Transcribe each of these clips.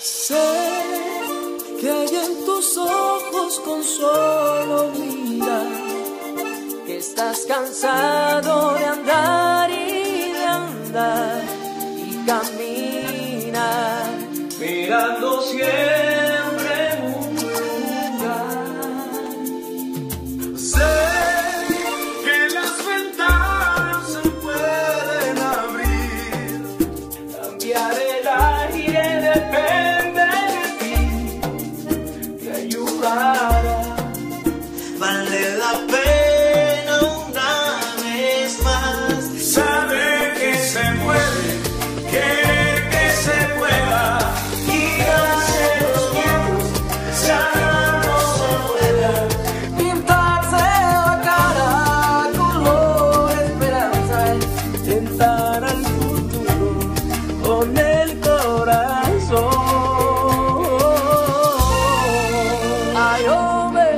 Sé que hay en tus ojos con solo mirar que estás cansado de andar y de andar y caminar mirando siempre en un lugar. Sé que las ventanas se pueden abrir, Cambiar el aire depende de ti, te ayudará. Vale la pena una vez más. sabe que se puede, que se pueda, Y hace los tiempos ya no se puedan. Pintarse la cara color esperanza, tentar al futuro con el corazón. Ay, hombre,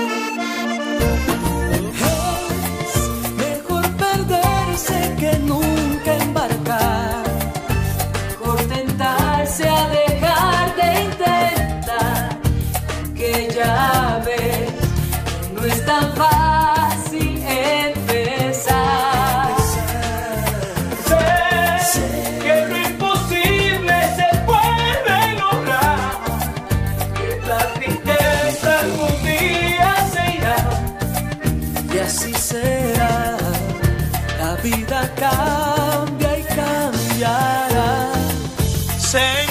es mejor perderse que nunca embarcar, mejor tentarse a dejar de intentar, que ya ves que no es tan fácil empezar. sé que lo imposible se puede lograr, Que la tristeza algún día se irá y así será. La vida cambia y cambiará. Sé